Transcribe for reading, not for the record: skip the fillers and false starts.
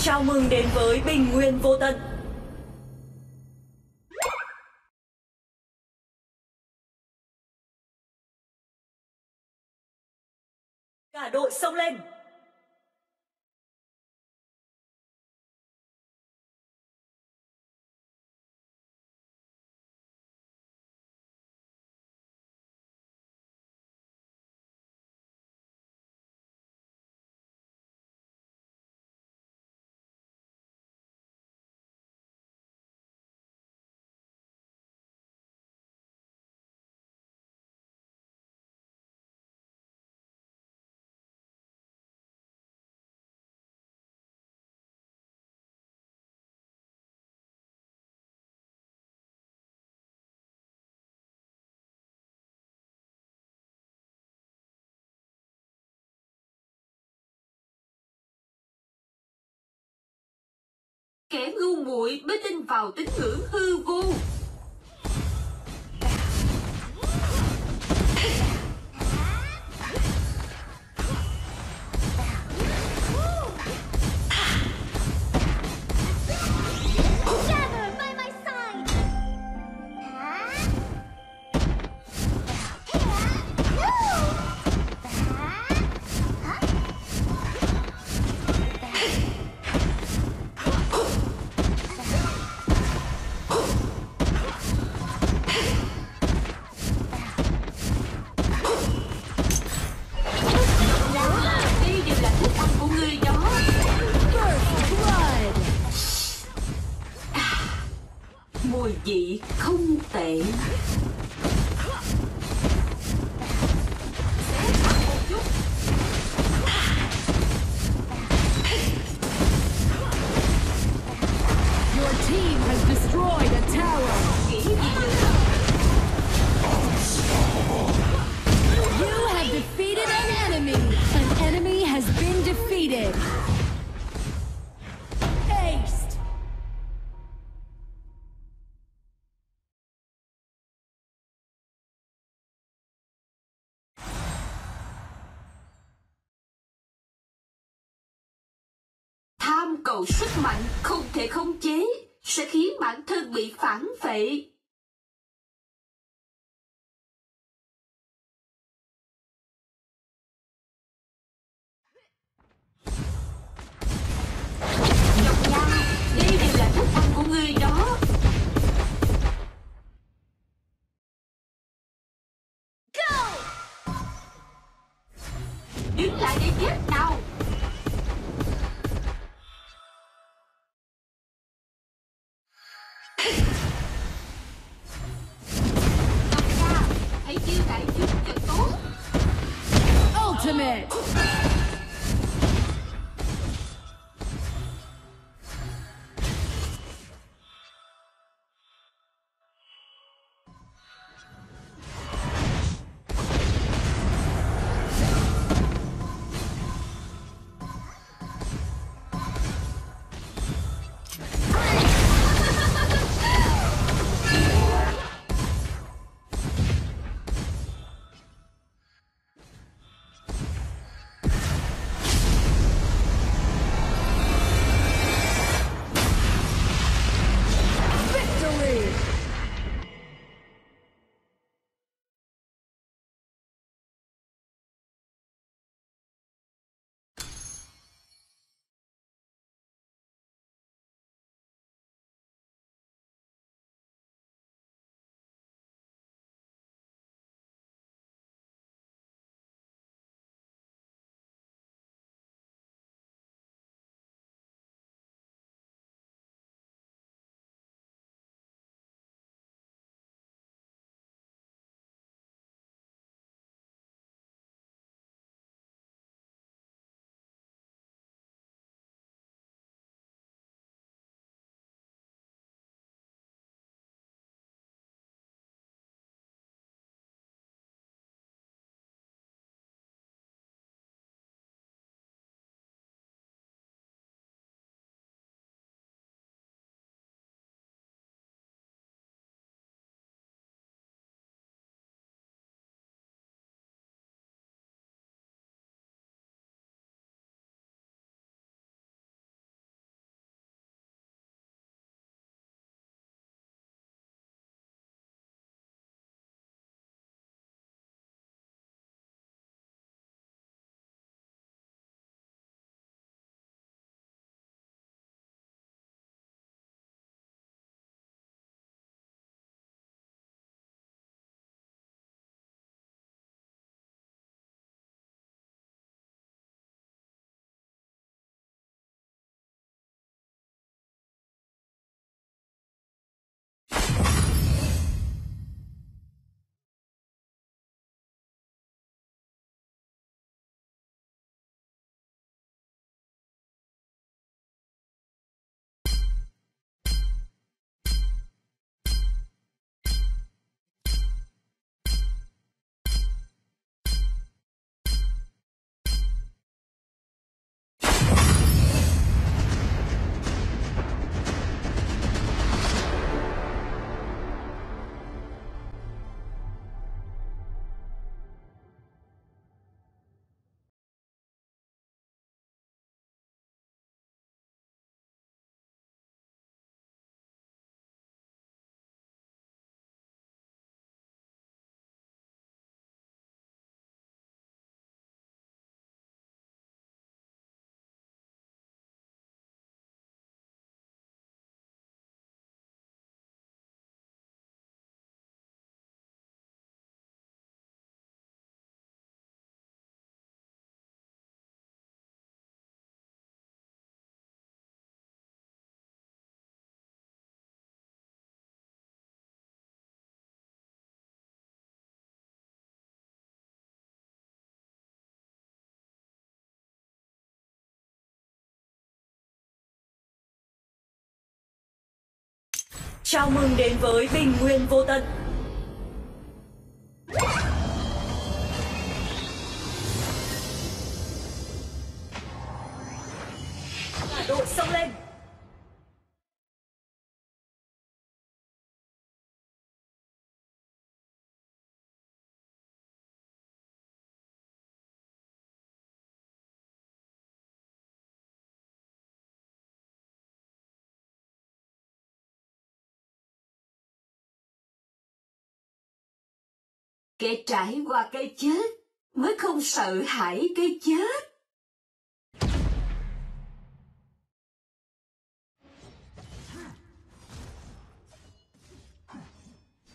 Chào mừng đến với Bình Nguyên Vô Tận. Cả đội xông lên. Kẻ ngu muội mới tin vào tín ngưỡng hư vô. Mùi vị không tệ. Your team has destroyed a tower. You have defeated an enemy. An enemy has been defeated. Aced. Tham cầu sức mạnh không thể khống chế sẽ khiến bản thân bị phản phệ. Nhọc nhằn, đây đều là thức ăn của ngươi đó. Đứng lại để chết nào. Hãy chiêu đại chúng cho tốt. Ultimate. Chào mừng đến với Bình Nguyên Vô Tận. Cả đội xông lên. Kẻ trải qua cái chết mới không sợ hãi cái chết.